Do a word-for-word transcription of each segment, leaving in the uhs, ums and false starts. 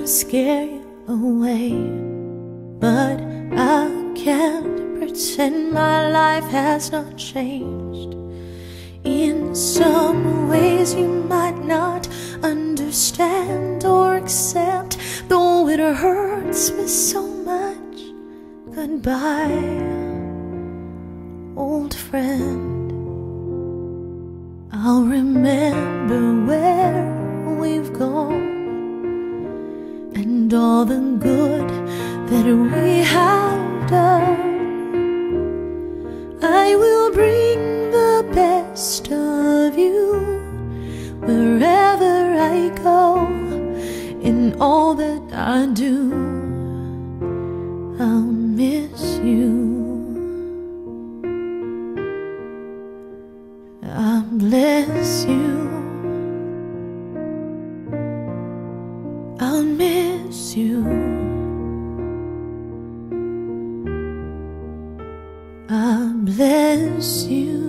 scare you away, but I can't pretend my life has not changed. In some ways you might not understand or accept, though it hurts me so much. Goodbye, old friend. I'll remember where we've gone and all the good that we have done. I will bring the best of you wherever I go. In all that I do, I'll miss you. I bless you. I'll miss you. I bless you.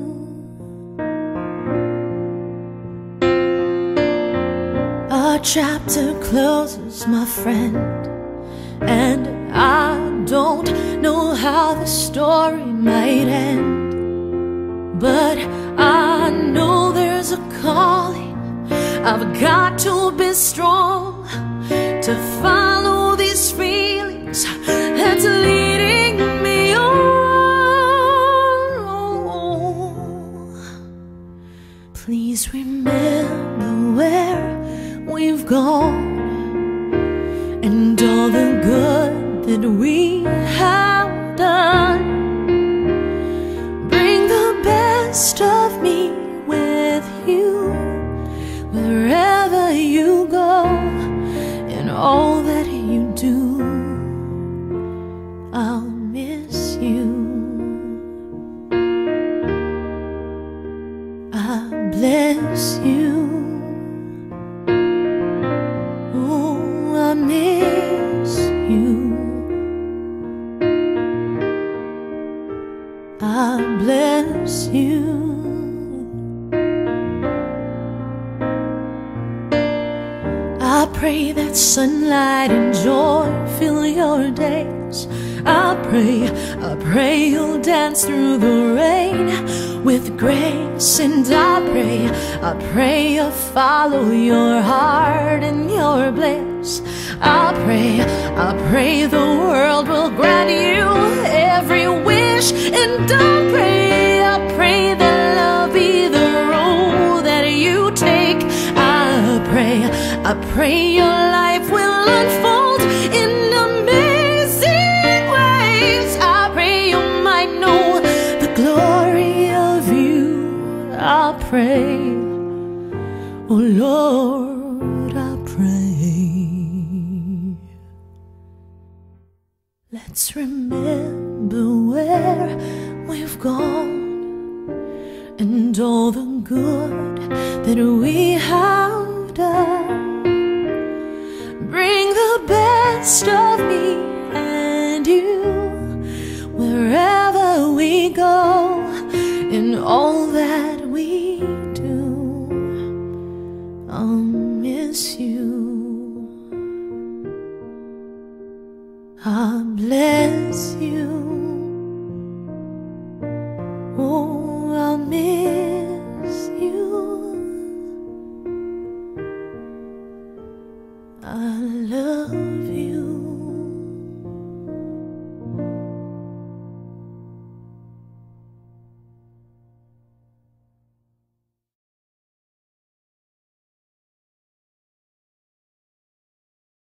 Our chapter closes, my friend, and I don't know how the story might end, but I know there's a calling. I've got to be strong to follow these feelings that's leading me on. Please remember where we've gone and all the good that we have done. Bring the best of me with you wherever you go. In all that you do, I'll miss you. I bless you. Oh, I miss you. I bless you. I pray that sunlight and joy fill your days. I pray, I pray you'll dance through the rain with grace. And I pray, I pray you'll follow your heart and your bliss. I pray, I pray the world will grant you every wish. And I pray, I pray that love be the road that you take. I pray, I pray your life will unfold in amazing ways. I pray you might know the glory of you. I pray, oh Lord, I pray. Let's remember where we've gone and all the good that we have done. Bring the best of me and you wherever we go. In all that we do, I'll miss you. I bless you. Oh, I'll miss you. I love